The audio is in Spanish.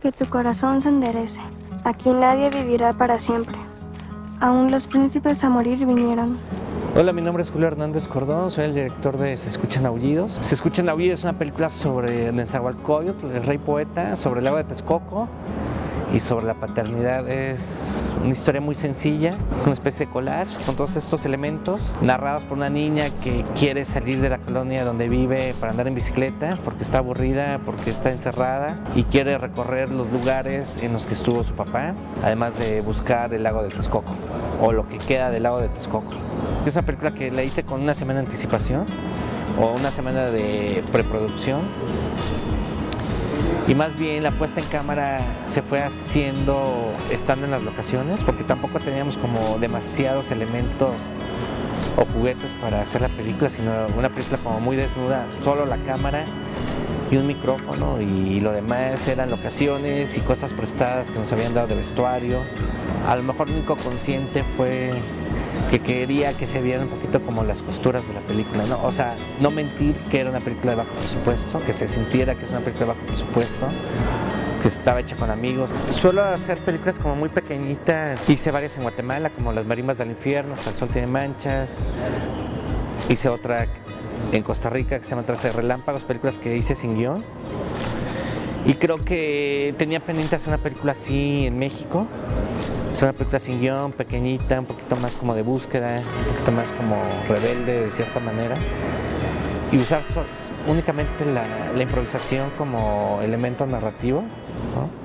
que tu corazón se enderece. Aquí nadie vivirá para siempre. Aún los príncipes a morir vinieron. Hola, mi nombre es Julio Hernández Cordón, soy el director de Se Escuchan Aullidos. Se Escuchan Aullidos es una película sobre Nezahualcóyotl, el rey poeta, sobre el lago de Texcoco y sobre la paternidad. Es una historia muy sencilla, una especie de collage con todos estos elementos, narrados por una niña que quiere salir de la colonia donde vive para andar en bicicleta, porque está aburrida, porque está encerrada y quiere recorrer los lugares en los que estuvo su papá, además de buscar el lago de Texcoco, o lo que queda del lago de Texcoco. Es una película que la hice con una semana de anticipación, o una semana de preproducción. Y más bien la puesta en cámara se fue haciendo estando en las locaciones, porque tampoco teníamos como demasiados elementos o juguetes para hacer la película, sino una película como muy desnuda, solo la cámara y un micrófono, y lo demás eran locaciones y cosas prestadas que nos habían dado de vestuario. A lo mejor lo único consciente fue que quería que se vieran un poquito como las costuras de la película, ¿no? O sea, no mentir que era una película de bajo presupuesto, que se sintiera que es una película de bajo presupuesto, que estaba hecha con amigos. Suelo hacer películas como muy pequeñitas. Hice varias en Guatemala, como Las Marimbas del Infierno, Hasta el Sol tiene manchas. Hice otra en Costa Rica que se llama Traza de Relámpagos, películas que hice sin guión. Y creo que tenía pendiente hacer una película así en México. Es una película sin guión, pequeñita, un poquito más como de búsqueda, un poquito más como rebelde de cierta manera. Y usar únicamente la improvisación como elemento narrativo, ¿no?